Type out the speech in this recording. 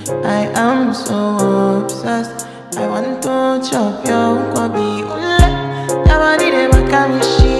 I am so obsessed. I want to chop your kwabi. Ule, your body dey make me shit.